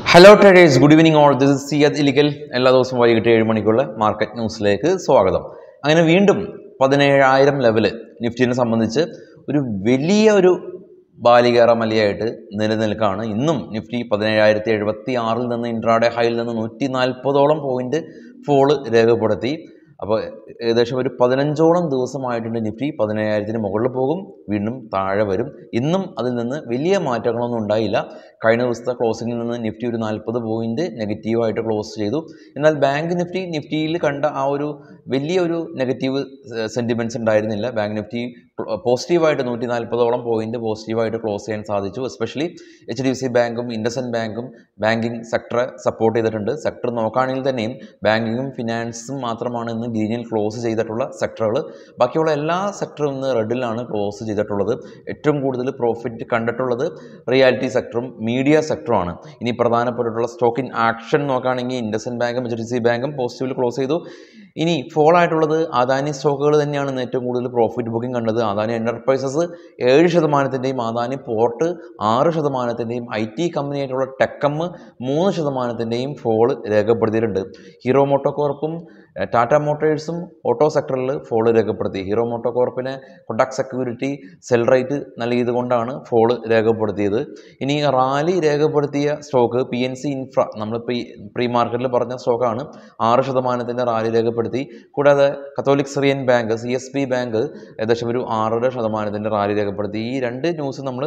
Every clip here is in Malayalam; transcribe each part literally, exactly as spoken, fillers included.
Hello traders, good evening all. This is Ellickal. എല്ലാ ദിവസവും വൈകിട്ട് ഏഴ് മണിക്കുള്ള മാർക്കറ്റ് ന്യൂസിലേക്ക് സ്വാഗതം. അങ്ങനെ വീണ്ടും പതിനേഴായിരം ലെവല് നിഫ്റ്റിനെ സംബന്ധിച്ച് ഒരു വലിയ ഒരു ബാലികേറ മലയായിട്ട് നിലനിൽക്കുകയാണ്. ഇന്നും നിഫ്റ്റി പതിനേഴായിരത്തി എഴുപത്തി ആറിൽ നിന്ന് ഇൻട്രാഡേ ഹൈയിൽ നിന്ന് നൂറ്റി നാൽപ്പതോളം പോയിന്റ് ഫോള് രേഖപ്പെടുത്തി. അപ്പോൾ ഏകദേശം ഒരു പതിനഞ്ചോളം ദിവസമായിട്ടുണ്ട് നിഫ്റ്റി പതിനേഴായിരത്തിന് മുകളിൽ പോകും, വീണ്ടും താഴെ വരും. ഇന്നും അതിൽ നിന്ന് വലിയ മാറ്റങ്ങളൊന്നും ഉണ്ടായില്ല. കഴിഞ്ഞ ദിവസത്തെ ക്ലോസിങ്ങിൽ നിന്ന് നിഫ്റ്റി ഒരു നാൽപ്പത് പോയിന്റ് നെഗറ്റീവായിട്ട് ക്ലോസ് ചെയ്തു. എന്നാൽ ബാങ്ക് നിഫ്റ്റി നിഫ്റ്റിയിൽ കണ്ട ആ ഒരു വലിയൊരു നെഗറ്റീവ് സെൻറ്റിമെൻറ്റ്സ് ഉണ്ടായിരുന്നില്ല. ബാങ്ക് നിഫ്റ്റി പോസിറ്റീവായിട്ട് നൂറ്റി നാൽപ്പതോളം പോയിന്റ് പോസിറ്റീവായിട്ട് ക്ലോസ് ചെയ്യാൻ സാധിച്ചു. Especially H D F C ബാങ്കും ഇൻഡസ്ഇൻഡ് ബാങ്കും ബാങ്കിങ് സെക്ടറെ സപ്പോർട്ട് ചെയ്തിട്ടുണ്ട്. സെക്ടർ നോക്കുകയാണെങ്കിൽ തന്നെയും ബാങ്കിങ്ങും ഫിനാൻസും മാത്രമാണ് ഇന്ന് ഗ്രീനിൽ ക്ലോസ് ചെയ്തിട്ടുള്ള സെക്ടറുകൾ. ബാക്കിയുള്ള എല്ലാ സെക്ടറും ഇന്ന് റെഡിലാണ് ക്ലോസ് ചെയ്തിട്ടുള്ളത്. ഏറ്റവും കൂടുതൽ പ്രോഫിറ്റ് കണ്ടിട്ടുള്ളത് റിയാലിറ്റി സെക്ടറും മീഡിയ സെക്ടറുമാണ്. ഇനി പ്രധാനപ്പെട്ടിട്ടുള്ള സ്റ്റോക്ക് ഇൻ ആക്ഷൻ നോക്കുകയാണെങ്കിൽ ഇൻഡസ്ഇൻഡ് ബാങ്കും എച്ച് ഡി എഫ് സി ബാങ്കും പോസിറ്റീവിൽ ക്ലോസ് ചെയ്തു. ഇനി ഫോൾ ആയിട്ടുള്ളത് അദാനി സ്റ്റോക്കുകൾ തന്നെയാണ് ഇന്ന് ഏറ്റവും കൂടുതൽ പ്രോഫിറ്റ് ബുക്കിംഗ് കണ്ടത്. അദാനി എൻ്റർപ്രൈസസ് ഏഴ് ശതമാനത്തിൻ്റെയും അദാനി പോർട്ട് ആറ് ശതമാനത്തിൻ്റെയും ഐ ടി കമ്പനിയായിട്ടുള്ള ടെക്കം മൂന്ന് ശതമാനത്തിൻ്റെയും ഫോൾ രേഖപ്പെടുത്തിയിട്ടുണ്ട്. ഹീറോ മോട്ടോകോർപ്പും ടാറ്റ മോട്ടോഴ്സും ഓട്ടോ സെക്ടറിൽ ഫോൾ രേഖപ്പെടുത്തി. ഹീറോ മോട്ടോകോർപ്പിന് കൊട്ടാക് സെക്യൂരിറ്റി സെൽ റേറ്റ് നൽകിയത് കൊണ്ടാണ് ഫോൾ രേഖപ്പെടുത്തിയത്. ഇനി റാലി രേഖപ്പെടുത്തിയ stock P N C infra, നമ്മൾ പ്രീ പ്രീ മാർക്കറ്റിൽ പറഞ്ഞ സ്റ്റോക്കാണ്, ആറ് ശതമാനത്തിൻ്റെ റാലി രേഖപ്പെടുത്തി. കൂടാതെ Catholic Syrian bank C S B bank ഏകദേശം ഒരു ആറര ശതമാനത്തിൻ്റെ റാലി രേഖപ്പെടുത്തി. ഈ രണ്ട് ന്യൂസ് നമ്മൾ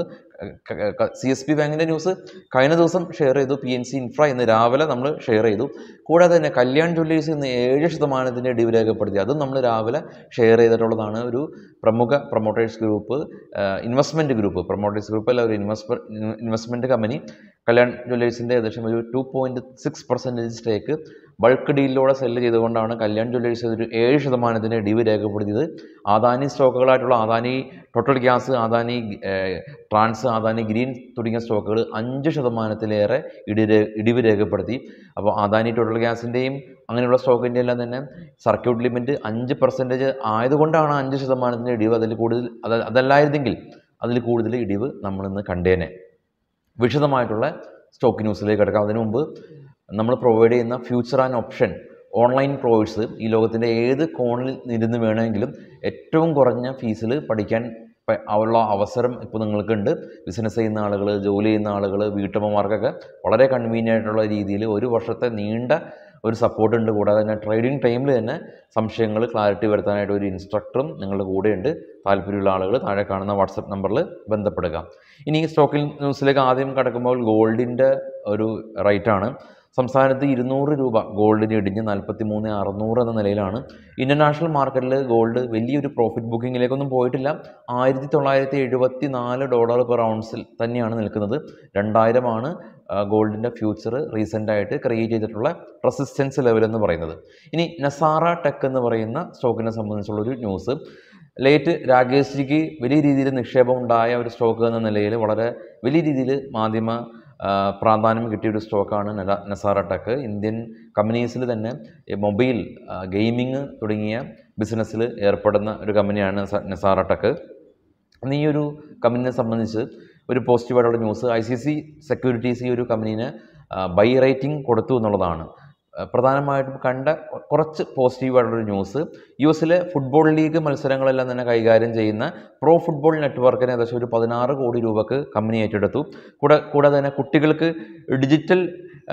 സി എസ് പി ബാങ്കിൻ്റെ ന്യൂസ് കഴിഞ്ഞ ദിവസം ഷെയർ ചെയ്തു, പി എൻ സി ഇൻഫ്ര ഇന്ന് രാവിലെ നമ്മൾ ഷെയർ ചെയ്തു. കൂടാതെ തന്നെ കല്യാൺ ജ്വല്ലേഴ്സ് ഇന്ന് ഏഴ് ശതമാനത്തിൻ്റെ ഇടിവ് രേഖപ്പെടുത്തി, അതും നമ്മൾ രാവിലെ ഷെയർ ചെയ്തിട്ടുള്ളതാണ്. ഒരു പ്രമുഖ promoters group, investment group, promoters group അല്ല, ഒരു ഇൻവെസ്റ്റ് ഇൻവെസ്റ്റ്മെൻറ്റ് കമ്പനി കല്യാൺ ജ്വല്ലേഴ്സിൻ്റെ ഏകദേശം ഒരു two point six percentage stake bulk ഡീലിലൂടെ സെല്ല് ചെയ്തുകൊണ്ടാണ് കല്യാൺ ജ്വല്ലേഴ്സ് ഒരു ഏഴ് ശതമാനത്തിൻ്റെ ഇടിവ് രേഖപ്പെടുത്തിയത്. അദാനി സ്റ്റോക്കുകളായിട്ടുള്ള Adani total gas, Adani trans, Adani green തുടങ്ങിയ സ്റ്റോക്കുകൾ അഞ്ച് ശതമാനത്തിലേറെ ഇടി ഇടിവ് രേഖപ്പെടുത്തി. അപ്പോൾ അദാനി ടോട്ടൽ ഗ്യാസിൻ്റെയും അങ്ങനെയുള്ള സ്റ്റോക്കിൻ്റെ എല്ലാം തന്നെ സർക്യൂട്ട് ലിമിറ്റ് അഞ്ച് പെർസെൻറ്റേജ് ആയതുകൊണ്ടാണ് അഞ്ച് ശതമാനത്തിൻ്റെ ഇടിവ്. അതിൽ കൂടുതൽ അത് അതല്ലായിരുന്നെങ്കിൽ അതിൽ കൂടുതൽ ഇടിവ് നമ്മളിന്ന് കണ്ടേനെ. വിശദമായിട്ടുള്ള സ്റ്റോക്ക് ന്യൂസിലേക്ക് കിടക്കാം. അതിനു മുമ്പ് നമ്മൾ പ്രൊവൈഡ് ചെയ്യുന്ന future and option online course ഈ ലോകത്തിൻ്റെ ഏത് കോണിൽ ഇരുന്ന് വേണമെങ്കിലും ഏറ്റവും കുറഞ്ഞ ഫീസിൽ പഠിക്കാൻ ഉള്ള അവസരം ഇപ്പോൾ നിങ്ങൾക്കുണ്ട്. ബിസിനസ് ചെയ്യുന്ന ആളുകൾ, ജോലി ചെയ്യുന്ന ആളുകൾ, വീട്ടമ്മമാർക്കൊക്കെ വളരെ കൺവീനിയൻ്റ് ആയിട്ടുള്ള രീതിയിൽ ഒരു വർഷത്തെ നീണ്ട ഒരു സപ്പോർട്ട് ഉണ്ട്. കൂടാതെ തന്നെ ട്രേഡിംഗ് ടൈമിൽ തന്നെ സംശയങ്ങൾ ക്ലാരിറ്റി വരുത്താനായിട്ട് ഒരു ഇൻസ്ട്രക്ടറും നിങ്ങളുടെ കൂടെയുണ്ട്. താല്പര്യമുള്ള ആളുകൾ താഴെ കാണുന്ന വാട്സപ്പ് നമ്പറിൽ ബന്ധപ്പെടുക. ഇനി സ്റ്റോക്കിൽ ന്യൂസിലേക്ക് ആദ്യം കടക്കുമ്പോൾ ഗോൾഡിൻ്റെ ഒരു റേറ്റാണ്. സംസ്ഥാനത്ത് ഇരുന്നൂറ് രൂപ ഗോൾഡിന് ഇടിഞ്ഞ് നാൽപ്പത്തി മൂന്ന് അറുന്നൂറ് എന്ന നിലയിലാണ്. ഇൻ്റർനാഷണൽ മാർക്കറ്റിൽ ഗോൾഡ് വലിയൊരു പ്രോഫിറ്റ് ബുക്കിങ്ങിലേക്കൊന്നും പോയിട്ടില്ല. ആയിരത്തി തൊള്ളായിരത്തി എഴുപത്തി നാല് ഡോളർ പെർ ഔൺസിൽ തന്നെയാണ് നിൽക്കുന്നത്. രണ്ടായിരമാണ് ഗോൾഡിൻ്റെ ഫ്യൂച്ചർ റീസെൻ്റായിട്ട് ക്രിയേറ്റ് ചെയ്തിട്ടുള്ള റെസിസ്റ്റൻസ് ലെവൽ എന്ന് പറയുന്നത്. ഇനി നസാറ ടെക് എന്ന് പറയുന്ന സ്റ്റോക്കിനെ സംബന്ധിച്ചുള്ളൊരു ന്യൂസ്. ലേറ്റ് രാകേഷ്ജിക്ക് വലിയ രീതിയിൽ നിക്ഷേപം ഉണ്ടായ ഒരു സ്റ്റോക്ക് എന്ന നിലയിൽ വളരെ വലിയ രീതിയിൽ മാധ്യമ പ്രാധാന്യം കിട്ടിയൊരു സ്റ്റോക്കാണ് നസാറ ടെക്. ഇന്ത്യൻ കമ്പനീസിൽ തന്നെ മൊബൈൽ ഗെയിമിങ് തുടങ്ങിയ ബിസിനസ്സിൽ ഏർപ്പെടുന്ന ഒരു കമ്പനിയാണ് നസാറ ടെക്. അന്ന് ഈ ഒരു കമ്പനിയെ സംബന്ധിച്ച് ഒരു പോസിറ്റീവായിട്ടുള്ള news, I C C securities ഈ ഒരു കമ്പനീനെ ബൈ റേറ്റിംഗ് കൊടുത്തു എന്നുള്ളതാണ്. പ്രധാനമായിട്ടും കണ്ട കുറച്ച് പോസിറ്റീവായിട്ടുള്ളൊരു ന്യൂസ്, യു എസിലെ ഫുട്ബോൾ ലീഗ് മത്സരങ്ങളെല്ലാം തന്നെ കൈകാര്യം ചെയ്യുന്ന പ്രോ ഫുട്ബോൾ നെറ്റ്വർക്കിന് ഏകദേശം ഒരു പതിനാറ് കോടി രൂപക്ക് കമ്പനി ഏറ്റെടുത്തു. കൂടെ കൂടാതെ തന്നെ കുട്ടികൾക്ക് ഡിജിറ്റൽ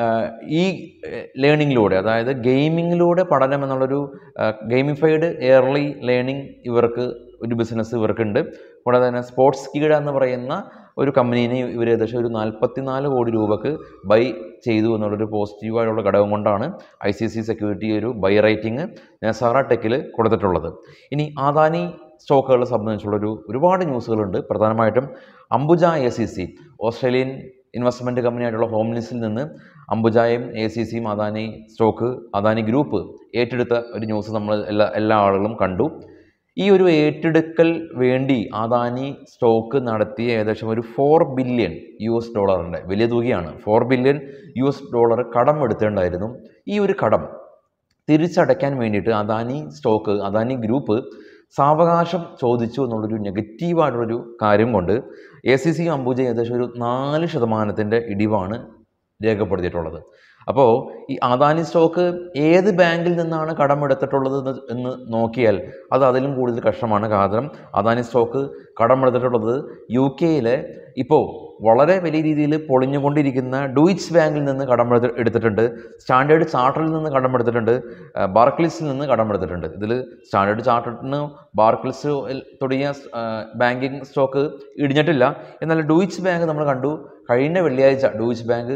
ഈ ലേണിങ്ങിലൂടെ, അതായത് ഗെയിമിങ്ങിലൂടെ പഠനം എന്നുള്ളൊരു ഗെയിമിഫൈഡ് എയർലി ലേണിംഗ് ഇവർക്ക് ഒരു ബിസിനസ് ഇവർക്കുണ്ട്. കൂടാതെ തന്നെ സ്പോർട്സ് കീട എന്ന് പറയുന്ന ഒരു കമ്പനീനെ ഇവർ ഏകദേശം ഒരു നാൽപ്പത്തി നാല് കോടി രൂപക്ക് ബൈ ചെയ്തു എന്നുള്ളൊരു പോസിറ്റീവായിട്ടുള്ള ഘടകം കൊണ്ടാണ് ഐ സി സി സെക്യൂരിറ്റി ഒരു ബൈ റേറ്റിംഗ് നസാറ ടെക്കിൽ കൊടുത്തിട്ടുള്ളത്. ഇനി അദാനി സ്റ്റോക്കുകളെ സംബന്ധിച്ചുള്ളൊരു ഒരുപാട് ന്യൂസുകളുണ്ട്. പ്രധാനമായിട്ടും Ambuja A C C, Australian investment കമ്പനിയായിട്ടുള്ള ഹോംലിസിൽ നിന്ന് അംബുജായും എ സി സിയും അദാനി സ്റ്റോക്ക് അദാനി ഗ്രൂപ്പ് ഏറ്റെടുത്ത ഒരു ന്യൂസ് നമ്മൾ എല്ലാ എല്ലാ ആളുകളും കണ്ടു. ഈ ഒരു ഏറ്റെടുക്കൽ വേണ്ടി അദാനി സ്റ്റോക്ക് നടത്തിയ ഏകദേശം ഒരു ഫോർ ബില്യൺ യു എസ് ഡോളറിൻ്റെ വലിയ തുകയാണ്. Four billion U S dollar കടം എടുത്തേണ്ടായിരുന്നു. ഈ ഒരു കടം തിരിച്ചടയ്ക്കാൻ വേണ്ടിയിട്ട് അദാനി സ്റ്റോക്ക് അദാനി ഗ്രൂപ്പ് സാവകാശം ചോദിച്ചു എന്നുള്ളൊരു നെഗറ്റീവായിട്ടുള്ളൊരു കാര്യം കൊണ്ട് എ സി സി അംബുജ ഏകദേശം ഒരു നാല് ശതമാനത്തിൻ്റെ ഇടിവാണ് രേഖപ്പെടുത്തിയിട്ടുള്ളത്. അപ്പോൾ ഈ അദാനി സ്റ്റോക്ക് ഏത് ബാങ്കിൽ നിന്നാണ് കടമെടുത്തിട്ടുള്ളത് എന്ന് നോക്കിയാൽ അത് അതിലും കൂടുതൽ കഷ്ടമാണ്. കാരണം അദാനി സ്റ്റോക്ക് കടമെടുത്തിട്ടുള്ളത് യു കെയിലെ ഇപ്പോൾ വളരെ വലിയ രീതിയിൽ പൊളിഞ്ഞുകൊണ്ടിരിക്കുന്ന ഡൂയിച്ച് ബാങ്കിൽ നിന്ന് കടമെടുത്ത് എടുത്തിട്ടുണ്ട്, സ്റ്റാൻഡേർഡ് ചാർട്ടറിൽ നിന്ന് കടമെടുത്തിട്ടുണ്ട്, ബാർക്ലിസിൽ നിന്ന് കടമെടുത്തിട്ടുണ്ട്. ഇതിൽ സ്റ്റാൻഡേർഡ് ചാർട്ടറിന് ബാർക്ലിസ് തുടങ്ങിയ ബാങ്കിങ് സ്റ്റോക്ക് ഇടിഞ്ഞിട്ടില്ല. എന്നാൽ ഡൂയിച്ച് ബാങ്ക് നമ്മൾ കണ്ടു കഴിഞ്ഞ വെള്ളിയാഴ്ച ഡൂയിച്ച് ബാങ്ക്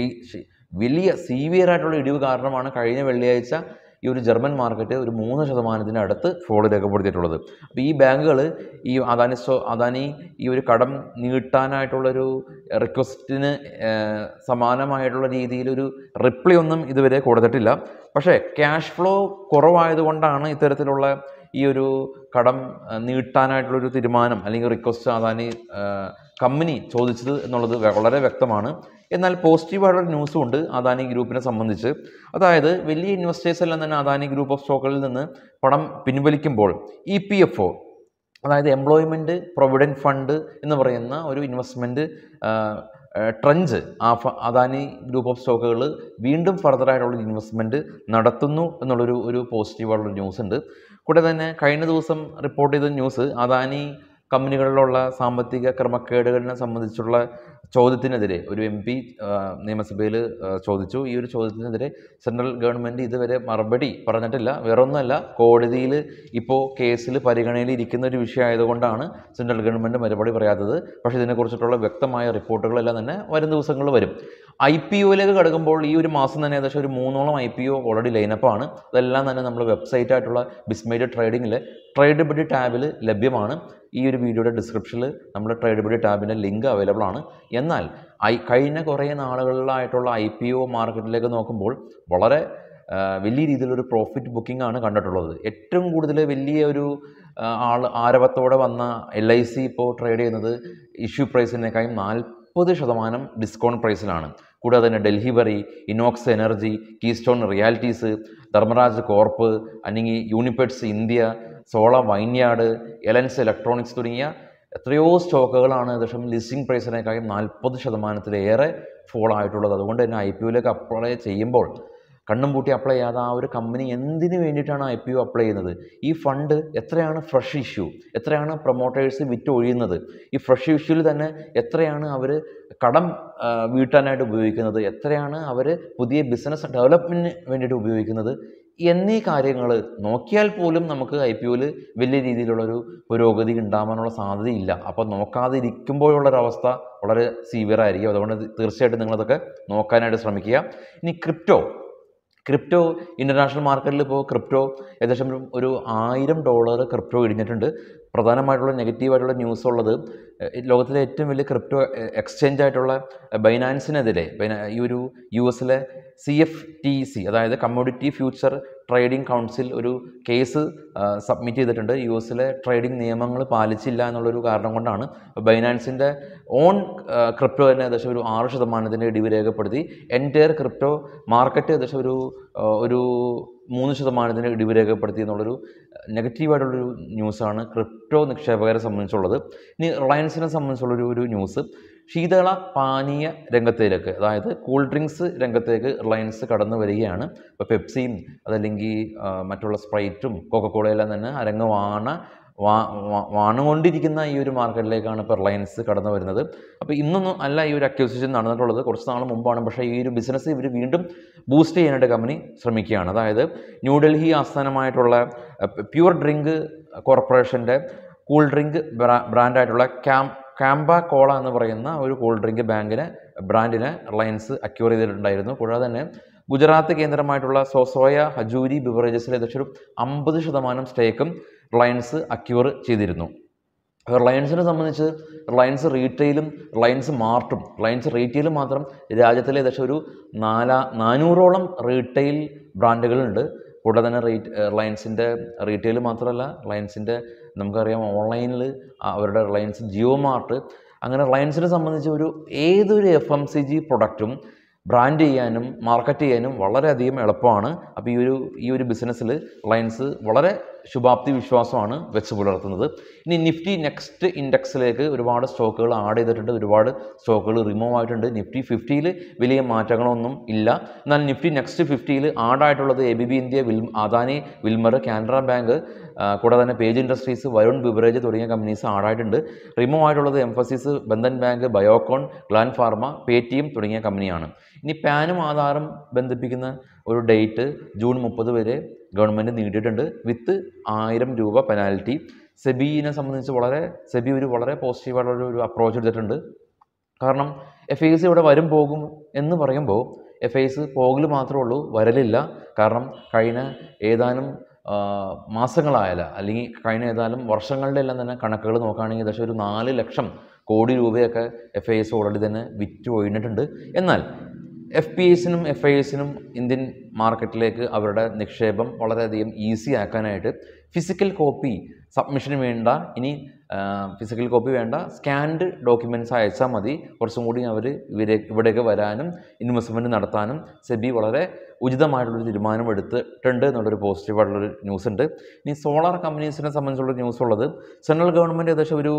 വലിയ സീവിയർ ആയിട്ടുള്ള ഇടിവ് കാരണമാണ് കഴിഞ്ഞ വെള്ളിയാഴ്ച ഈ ഒരു ജർമ്മൻ മാർക്കറ്റ് ഒരു മൂന്ന് ശതമാനത്തിന് അടുത്ത് ഫോൾ രേഖപ്പെടുത്തിയിട്ടുള്ളത്. അപ്പോൾ ഈ ബാങ്കുകൾ ഈ അദാനി സ്റ്റോ അദാനി ഈ ഒരു കടം നീട്ടാനായിട്ടുള്ളൊരു റിക്വസ്റ്റിന് സമാനമായിട്ടുള്ള രീതിയിലൊരു റിപ്ലൈ ഒന്നും ഇതുവരെ കൊടുത്തിട്ടില്ല. പക്ഷേ ക്യാഷ് ഫ്ലോ കുറവായതുകൊണ്ടാണ് ഇത്തരത്തിലുള്ള ഈ ഒരു കടം നീട്ടാനായിട്ടുള്ളൊരു തീരുമാനം അല്ലെങ്കിൽ റിക്വസ്റ്റ് അദാനി കമ്പനി ചോദിച്ചത് എന്നുള്ളത് വളരെ വ്യക്തമാണ്. എന്നാൽ പോസിറ്റീവായിട്ടുള്ള ന്യൂസും ഉണ്ട് അദാനി ഗ്രൂപ്പിനെ സംബന്ധിച്ച്. അതായത് വലിയ ഇൻവെസ്റ്റേഴ്സ് എല്ലാം തന്നെ അദാനി ഗ്രൂപ്പ് ഓഫ് സ്റ്റോക്കുകളിൽ നിന്ന് പണം പിൻവലിക്കുമ്പോൾ ഇ പി എഫ് ഒ, അതായത് എംപ്ലോയ്മെൻറ്റ് പ്രൊവിഡൻറ്റ് ഫണ്ട് എന്ന് പറയുന്ന ഒരു ഇൻവെസ്റ്റ്മെൻറ്റ് ട്രഞ്ച് ആ അദാനി ഗ്രൂപ്പ് ഓഫ് സ്റ്റോക്കുകൾ വീണ്ടും ഫർദറായിട്ടുള്ള ഇൻവെസ്റ്റ്മെൻറ്റ് നടത്തുന്നു എന്നുള്ളൊരു ഒരു പോസിറ്റീവായിട്ടുള്ള ന്യൂസ് ഉണ്ട്. കൂടാതെ തന്നെ കഴിഞ്ഞ ദിവസം റിപ്പോർട്ട് ചെയ്ത ന്യൂസ് അദാനി കമ്പനികളിലുള്ള സാമ്പത്തിക ക്രമക്കേടുകളിനെ സംബന്ധിച്ചുള്ള ചോദ്യത്തിനെതിരെ ഒരു എം പി നിയമസഭയിൽ ചോദിച്ചു. ഈ ഒരു ചോദ്യത്തിനെതിരെ സെൻട്രൽ ഗവൺമെൻറ് ഇതുവരെ മറുപടി പറഞ്ഞിട്ടില്ല. വേറൊന്നുമല്ല, കോടതിയിൽ ഇപ്പോൾ കേസിൽ പരിഗണനയിൽ ഇരിക്കുന്ന ഒരു വിഷയമായതുകൊണ്ടാണ് സെൻട്രൽ ഗവൺമെൻറ് മറുപടി പറയാത്തത്. പക്ഷേ ഇതിനെക്കുറിച്ചിട്ടുള്ള വ്യക്തമായ റിപ്പോർട്ടുകളെല്ലാം തന്നെ വരും ദിവസങ്ങളിൽ വരും. ഐ പി ഒയിലേക്ക് കടക്കുമ്പോൾ ഈ ഒരു മാസം തന്നെ ഏകദേശം ഒരു മൂന്നോളം ഐ പി ഒ ഓൾറെഡി ലൈനപ്പാണ്. അതെല്ലാം തന്നെ നമ്മൾ വെബ്സൈറ്റായിട്ടുള്ള ബിസ്മേഡ് ട്രേഡിങ്ങിൽ ട്രേഡബിലിറ്റി ടാബിൽ ലഭ്യമാണ്. ഈ ഒരു വീഡിയോയുടെ ഡിസ്ക്രിപ്ഷനിൽ നമ്മുടെ ട്രേഡബിലിറ്റി ടാബിൻ്റെ ലിങ്ക് അവൈലബിൾ ആണ്. എന്നാൽ ഐ കഴിഞ്ഞ കുറേ നാളുകളിലായിട്ടുള്ള ഐ പി ഒ മാർക്കറ്റിലേക്ക് നോക്കുമ്പോൾ വളരെ വലിയ രീതിയിലൊരു പ്രോഫിറ്റ് ബുക്കിംഗ് ആണ് കണ്ടിട്ടുള്ളത്. ഏറ്റവും കൂടുതൽ വലിയ ഒരു ആൾ ആരവത്തോടെ വന്ന എൽ ഐ സി ഇപ്പോൾ ട്രേഡ് ചെയ്യുന്നത് ഇഷ്യൂ പ്രൈസിനേക്കാളും നാൽപ്പത് ശതമാനം ഡിസ്കൗണ്ട് പ്രൈസിലാണ്. കൂടാതെ തന്നെ Delhivery, Inox energy, Keystone realities, Dharmaraj corp, അല്ലെങ്കിൽ Uniparts India, Sula vineyard, Elin electronics തുടങ്ങിയ എത്രയോ സ്റ്റോക്കുകളാണ് ഏകദേശം ലിസ്റ്റിംഗ് പ്രൈസിനേക്കാളും നാൽപ്പത് ശതമാനത്തിലേറെ ഫോൾ ആയിട്ടുള്ളത്. അതുകൊണ്ട് തന്നെ ഐ പി ഒയിലേക്ക് അപ്ലൈ ചെയ്യുമ്പോൾ കണ്ണും പൂട്ടി അപ്ലൈ ചെയ്യാതെ ആ ഒരു കമ്പനി എന്തിനു വേണ്ടിയിട്ടാണ് ഐ പി ഒ അപ്ലൈ ചെയ്യുന്നത്, ഈ ഫണ്ട് എത്രയാണ് ഫ്രഷ് ഇഷ്യൂ, എത്രയാണ് പ്രൊമോട്ടേഴ്സ് വിറ്റൊഴിയുന്നത്, ഈ ഫ്രഷ് ഇഷ്യൂവിൽ തന്നെ എത്രയാണ് അവർ കടം വീട്ടാനായിട്ട് ഉപയോഗിക്കുന്നത്, എത്രയാണ് അവർ പുതിയ ബിസിനസ് ഡെവലപ്മെൻറ്റിന് വേണ്ടിയിട്ട് ഉപയോഗിക്കുന്നത് എന്നീ കാര്യങ്ങൾ നോക്കിയാൽ പോലും നമുക്ക് ഐ പി ഒയിൽ വലിയ രീതിയിലുള്ളൊരു പുരോഗതി ഉണ്ടാകാനുള്ള സാധ്യതയില്ല. അപ്പോൾ നോക്കാതിരിക്കുമ്പോഴുള്ളൊരവസ്ഥ വളരെ സീവിയറായിരിക്കും. അതുകൊണ്ട് തീർച്ചയായിട്ടും നിങ്ങളതൊക്കെ നോക്കാനായിട്ട് ശ്രമിക്കുക. ഇനി ക്രിപ്റ്റോ ക്രിപ്റ്റോ ഇൻ്റർനാഷണൽ മാർക്കറ്റിൽ ഇപ്പോൾ ക്രിപ്റ്റോ ഏകദേശം ഒരു ആയിരം ഡോളർ ക്രിപ്റ്റോ ഇടിഞ്ഞിട്ടുണ്ട്. പ്രധാനമായിട്ടുള്ള നെഗറ്റീവായിട്ടുള്ള ന്യൂസ് ഉള്ളത് ലോകത്തിലെ ഏറ്റവും വലിയ ക്രിപ്റ്റോ എക്സ്ചേഞ്ച് ആയിട്ടുള്ള ബൈനാൻസിനെതിരെ ഈ ഒരു യു എസിലെ സി എഫ് ടി സി, അതായത് കമ്മോഡിറ്റി ഫ്യൂച്ചർ ട്രേഡിംഗ് കൗൺസിൽ ഒരു കേസ് സബ്മിറ്റ് ചെയ്തിട്ടുണ്ട്. യു എസിലെ ട്രേഡിംഗ് നിയമങ്ങൾ പാലിച്ചില്ല എന്നുള്ളൊരു കാരണം കൊണ്ടാണ് ബൈനാൻസിൻ്റെ ഓൺ ക്രിപ്റ്റോ തന്നെ ഏകദേശം ഒരു ആറ് ശതമാനത്തിൻ്റെ ഇടിവ് രേഖപ്പെടുത്തി. എൻറ്റയർ ക്രിപ്റ്റോ മാർക്കറ്റ് ഏകദേശം ഒരു ഒരു മൂന്ന് ശതമാനത്തിന് ഇടിവ് രേഖപ്പെടുത്തി എന്നുള്ളൊരു നെഗറ്റീവായിട്ടുള്ളൊരു ന്യൂസാണ് ക്രിപ്റ്റോ നിക്ഷേപകരെ സംബന്ധിച്ചുള്ളത്. ഇനി റിലയൻസിനെ സംബന്ധിച്ചുള്ളൊരു ഒരു ന്യൂസ്, ശീതള പാനീയ രംഗത്തിലേക്ക്, അതായത് കൂൾ ഡ്രിങ്ക്സ് രംഗത്തേക്ക് റിലയൻസ് കടന്നു വരികയാണ്. ഇപ്പോൾ പെപ്സിയും അതല്ലെങ്കിൽ മറ്റുള്ള സ്പ്രൈറ്റും കൊക്കക്കോളയെല്ലാം തന്നെ അരങ്ങ് വാണ വാണുകൊണ്ടിരിക്കുന്ന ഈ ഒരു മാർക്കറ്റിലേക്കാണ് ഇപ്പോൾ റിലയൻസ് കടന്നു വരുന്നത്. അപ്പോൾ ഇന്നൊന്നും അല്ല ഈ ഒരു അക്യൂസിഷൻ നടന്നിട്ടുള്ളത്, കുറച്ച് നാൾ മുമ്പാണ്. പക്ഷേ ഈ ഒരു ബിസിനസ് ഇവർ വീണ്ടും ബൂസ്റ്റ് ചെയ്യാനായിട്ട് കമ്പനി ശ്രമിക്കുകയാണ്. അതായത് ന്യൂഡൽഹി ആസ്ഥാനമായിട്ടുള്ള പ്യൂർ ഡ്രിങ്ക് കോർപ്പറേഷൻ്റെ കൂൾ ഡ്രിങ്ക് ബ്രാൻഡായിട്ടുള്ള ക്യാം കാംബ കോള എന്ന് പറയുന്ന ഒരു കൂൾ ഡ്രിങ്ക് ബാങ്കിനെ ബ്രാൻഡിനെ റിലയൻസ് അക്യൂർ ചെയ്തിട്ടുണ്ടായിരുന്നു. കൂടാതെ തന്നെ ഗുജറാത്ത് കേന്ദ്രമായിട്ടുള്ള സോസോയ ഹജൂരി ബിവറേജസിൽ ഏകദേശം ഒരു അമ്പത് ശതമാനം സ്റ്റേക്കും റിലയൻസ് അക്യൂർ ചെയ്തിരുന്നു. റിലയൻസിനെ സംബന്ധിച്ച് റിലയൻസ് റീറ്റെയിലും റിലയൻസ് മാർട്ടും റിലയൻസ് റീറ്റെയിലും മാത്രം രാജ്യത്തിലെ ഏകദേശം ഒരു നാലാ നാനൂറോളം റീറ്റെയിൽ ബ്രാൻഡുകളുണ്ട്. കൂടാതെ തന്നെ റീ റിലയൻസിൻ്റെ റീറ്റെയിൽ മാത്രമല്ല, റിലയൻസിൻ്റെ നമുക്കറിയാം ഓൺലൈനിൽ അവരുടെ റിലയൻസ് ജിയോ മാർട്ട്, അങ്ങനെ റിലയൻസിനെ സംബന്ധിച്ച് ഒരു ഏതൊരു എഫ് എം സി ജി പ്രൊഡക്റ്റും ബ്രാൻഡ് ചെയ്യാനും മാർക്കറ്റ് ചെയ്യാനും വളരെയധികം എളുപ്പമാണ്. അപ്പോൾ ഈ ഒരു ഈ ഒരു ബിസിനസ്സിൽ റിലയൻസ് വളരെ ശുഭാപ്തി വിശ്വാസമാണ് വെച്ച് പുലർത്തുന്നത്. ഇനി നിഫ്റ്റി നെക്സ്റ്റ് ഇൻഡെക്സിലേക്ക് ഒരുപാട് സ്റ്റോക്കുകൾ ആഡ് ചെയ്തിട്ടുണ്ട്, ഒരുപാട് സ്റ്റോക്കുകൾ റിമൂവ് ആയിട്ടുണ്ട്. നിഫ്റ്റി ഫിഫ്റ്റിയിൽ വലിയ മാറ്റങ്ങളൊന്നും ഇല്ല. എന്നാൽ നിഫ്റ്റി നെക്സ്റ്റ് ഫിഫ്റ്റിയിൽ ആഡായിട്ടുള്ളത് എ ബി ബി ഇന്ത്യ, വിൽ അദാനി വിൽമർ, കാനറ ബാങ്ക്, കൂടാതെ തന്നെ പേജ് ഇൻഡസ്ട്രീസ്, വരുൺ ബിവറേജ് തുടങ്ങിയ കമ്പനീസ് ആഡായിട്ടുണ്ട്. റിമൂവ് ആയിട്ടുള്ളത് Mphasis, Bandhan bank, Biocon, gland pharma, Paytm തുടങ്ങിയ കമ്പനിയാണ്. ഇനി പാനും ആധാറും ബന്ധിപ്പിക്കുന്ന ഒരു ഡേറ്റ് ജൂൺ മുപ്പത് വരെ ഗവൺമെൻറ് നീട്ടിയിട്ടുണ്ട്, വിത്ത് ആയിരം രൂപ പെനാൽറ്റി. സെബിനെ സംബന്ധിച്ച് വളരെ സെബി ഒരു വളരെ പോസിറ്റീവായിട്ടുള്ള ഒരു അപ്രോച്ച് എടുത്തിട്ടുണ്ട്. കാരണം എഫ് ഐ എസ് ഇവിടെ വരും പോകും എന്ന് പറയുമ്പോൾ എഫ് ഐ എസ് പോകൽ മാത്രമേ ഉള്ളൂ, വരലില്ല. കാരണം കഴിഞ്ഞ ഏതാനും മാസങ്ങളായാല അല്ലെങ്കിൽ കഴിഞ്ഞ ഏതാനും വർഷങ്ങളുടെ എല്ലാം തന്നെ കണക്കുകൾ നോക്കുകയാണെങ്കിൽ ഏകദേശം ഒരു നാല് ലക്ഷം കോടി രൂപയൊക്കെ എഫ് ഐ എസ് ഓൾറെഡി തന്നെ വിറ്റ് ഒഴിഞ്ഞിട്ടുണ്ട്. എന്നാൽ എഫ് പി എസിനും എഫ് ഐ എസിനും ഇന്ത്യൻ മാർക്കറ്റിലേക്ക് അവരുടെ നിക്ഷേപം വളരെയധികം ഈസി ആക്കാനായിട്ട് ഫിസിക്കൽ കോപ്പി സബ്മിഷന് വേണ്ട, ഇനി ഫിസിക്കൽ കോപ്പി വേണ്ട, സ്കാൻഡ് ഡോക്യുമെൻറ്റ്സ് അയച്ചാൽ മതി. കുറച്ചും കൂടി അവർ ഇവരെ ഇവിടേക്ക് വരാനും ഇൻവെസ്റ്റ്മെൻറ്റ് നടത്താനും സെബി വളരെ ഉചിതമായിട്ടുള്ളൊരു തീരുമാനം എടുത്തിട്ടുണ്ട് എന്നുള്ളൊരു പോസിറ്റീവായിട്ടുള്ളൊരു ന്യൂസ് ഉണ്ട്. ഇനി സോളാർ കമ്പനീസിനെ സംബന്ധിച്ചുള്ള ന്യൂസ് ഉള്ളത്, സെൻട്രൽ ഗവൺമെൻറ് ഏകദേശം ഒരു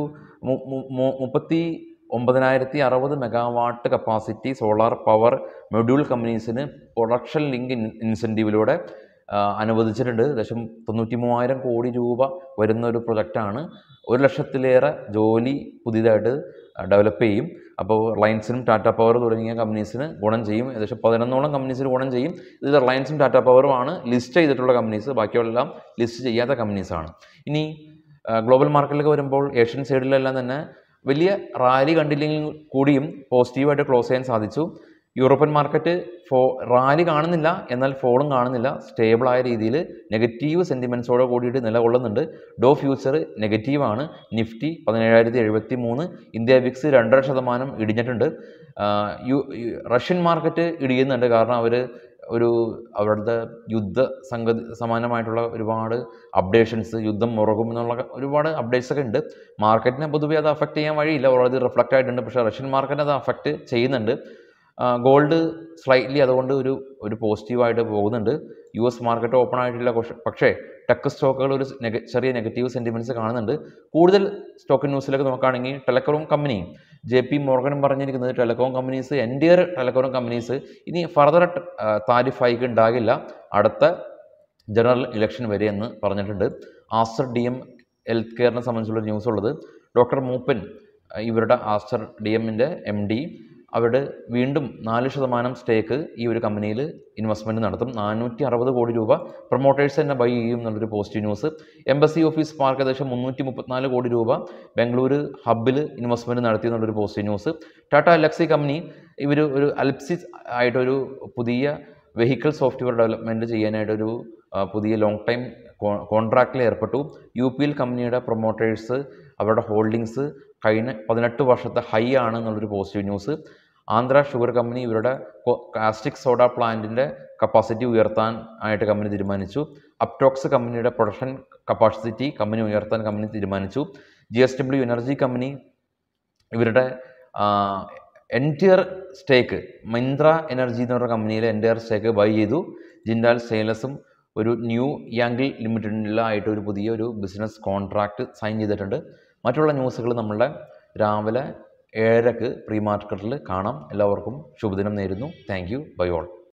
മുപ്പത്തി ഒമ്പതിനായിരത്തി അറുപത് megawatt capacity solar power module കമ്പനീസിന് പ്രൊഡക്ഷൻ ലിങ്ക് ഇൻസെൻറ്റീവിലൂടെ അനുവദിച്ചിട്ടുണ്ട്. ഏകദേശം തൊണ്ണൂറ്റി മൂവായിരം കോടി രൂപ വരുന്ന ഒരു പ്രൊജക്റ്റാണ്. ഒരു ലക്ഷത്തിലേറെ ജോലി പുതിയതായിട്ട് ഡെവലപ്പ് ചെയ്യും. അപ്പോൾ റിലയൻസിനും ടാറ്റ പവർ തുടങ്ങിയ കമ്പനീസിന് ഗുണം ചെയ്യും. ഏകദേശം പതിനൊന്നോളം കമ്പനീസിന് ഗുണം ചെയ്യും. ഇത് റിലയൻസും ടാറ്റ പവറുമാണ് ലിസ്റ്റ് ചെയ്തിട്ടുള്ള കമ്പനീസ്, ബാക്കിയുള്ളെല്ലാം ലിസ്റ്റ് ചെയ്യാത്ത കമ്പനീസാണ്. ഇനി ഗ്ലോബൽ മാർക്കറ്റിലേക്ക് വരുമ്പോൾ ഏഷ്യൻ സൈഡിലെല്ലാം തന്നെ വലിയ റാലി കണ്ടില്ലെങ്കിൽ കൂടിയും പോസിറ്റീവായിട്ട് ക്ലോസ് ചെയ്യാൻ സാധിച്ചു. യൂറോപ്യൻ മാർക്കറ്റ് ഫോ റാലി കാണുന്നില്ല, എന്നാൽ ഫോളും കാണുന്നില്ല, സ്റ്റേബിളായ രീതിയിൽ നെഗറ്റീവ് സെൻറ്റിമെൻറ്റ്സോടെ കൂടിയിട്ട് നിലകൊള്ളുന്നുണ്ട്. ഡോ ഫ്യൂച്ചർ നെഗറ്റീവാണ്. നിഫ്റ്റി പതിനേഴായിരത്തി എഴുപത്തി മൂന്ന്, ഇന്ത്യ വിക്സ് രണ്ടര ശതമാനം ഇടിഞ്ഞിട്ടുണ്ട്. യു റഷ്യൻ മാർക്കറ്റ് ഇടിയുന്നുണ്ട്, കാരണം അവർ ഒരു അവരുടെ യുദ്ധ സംഗതി സമാനമായിട്ടുള്ള ഒരുപാട് അപ്ഡേഷൻസ്, യുദ്ധം മുറകും എന്നുള്ള ഒരുപാട് അപ്ഡേറ്റ്സ് ഒക്കെ ഉണ്ട്. മാർക്കറ്റിനെ പൊതുവെ അത് അഫക്റ്റ് ചെയ്യാൻ വഴിയില്ല, ഓൾറെഡി റിഫ്ലക്റ്റ് ആയിട്ടുണ്ട്. പക്ഷേ റഷ്യൻ മാർക്കറ്റിനെ അത് അഫക്റ്റ് ചെയ്യുന്നുണ്ട്. ഗോൾഡ് സ്ലൈറ്റ്ലി അതുകൊണ്ട് ഒരു ഒരു പോസിറ്റീവായിട്ട് പോകുന്നുണ്ട്. യു എസ് മാർക്കറ്റ് ഓപ്പൺ ആയിട്ടില്ല, പക്ഷേ ടെക് സ്റ്റോക്കുകൾ ഒരു നെഗ ചെറിയ നെഗറ്റീവ് സെൻറ്റിമെൻറ്റ്സ് കാണുന്നുണ്ട്. കൂടുതൽ സ്റ്റോക്ക് ന്യൂസിലേക്ക് നോക്കുകയാണെങ്കിൽ ടെലകോം കമ്പനി ജെ പി മോർഗനും പറഞ്ഞിരിക്കുന്നത് ടെലകോം കമ്പനീസ് എൻഡിയർ ടെലകോം കമ്പനീസ് ഇനി ഫർദർ താരിഫ് ഹൈക്ക് ഉണ്ടാകില്ല അടുത്ത ജനറൽ ഇലക്ഷൻ വരെ എന്ന് പറഞ്ഞിട്ടുണ്ട്. ആസ്റ്റർ ഡി എം ഹെൽത്ത് കെയറിനെ സംബന്ധിച്ചുള്ള ന്യൂസ് ഉള്ളത്, ഡോക്ടർ മൂപ്പൻ ഇവരുടെ ആസ്റ്റർ ഡി എമ്മിൻ്റെ എം ഡി അവരുടെ വീണ്ടും നാല് ശതമാനം സ്റ്റേക്ക് ഈ ഒരു കമ്പനിയിൽ ഇൻവെസ്റ്റ്മെൻറ്റ് നടത്തും. നാനൂറ്റി അറുപത് കോടി രൂപ പ്രൊമോട്ടേഴ്സ് തന്നെ ബൈ ചെയ്യും എന്നുള്ളൊരു positive news. Embassy office park ഏകദേശം മുന്നൂറ്റി മുപ്പത്തിനാല് കോടി രൂപ ബംഗളൂരു ഹബ്ബിൽ ഇൻവെസ്റ്റ്മെൻറ്റ് നടത്തി എന്നുള്ളൊരു positive news. Tata Elxsi company ഇവർ ഒരു അൽപ്സിസ് ആയിട്ടൊരു പുതിയ വെഹിക്കിൾ സോഫ്റ്റ്വെയർ ഡെവലപ്മെൻറ്റ് ചെയ്യാനായിട്ടൊരു പുതിയ ലോങ് ടൈം കോൺട്രാക്റ്റിൽ ഏർപ്പെട്ടു. യു പി എൽ കമ്പനിയുടെ പ്രൊമോട്ടേഴ്സ് അവരുടെ ഹോൾഡിങ്സ് കഴിഞ്ഞ പതിനെട്ട് വർഷത്തെ ഹൈ ആണ് എന്നുള്ളൊരു positive news. Andhra sugar company ഇവരുടെ കാസ്റ്റിക് സോഡ പ്ലാന്റിൻ്റെ കപ്പാസിറ്റി ഉയർത്താൻ ആയിട്ട് കമ്പനി തീരുമാനിച്ചു. അപ്റ്റോക്സ് കമ്പനിയുടെ പ്രൊഡക്ഷൻ കപ്പാസിറ്റി കമ്പനി ഉയർത്താൻ കമ്പനി തീരുമാനിച്ചു. G S W energy company ഇവരുടെ എൻറ്റിയർ സ്റ്റേക്ക് മിന്ദ്ര എനർജി എന്ന് പറഞ്ഞ കമ്പനിയിലെ എൻറ്റിയർ സ്റ്റേക്ക് ബൈ ചെയ്തു. ജിൻഡാൽ സ്റ്റെയിൻലെസ്സും ഒരു ന്യൂ യാങ്കിൾ ലിമിറ്റഡിലായിട്ട് ഒരു പുതിയ ഒരു ബിസിനസ് കോൺട്രാക്റ്റ് സൈൻ ചെയ്തിട്ടുണ്ട്. മറ്റുള്ള ന്യൂസുകൾ നമ്മളുടെ രാവിലെ ഏഴരക്ക് പ്രീ മാർക്കറ്റിൽ കാണാം. എല്ലാവർക്കും ശുഭദിനം നേരുന്നു. Thank you. Bye all.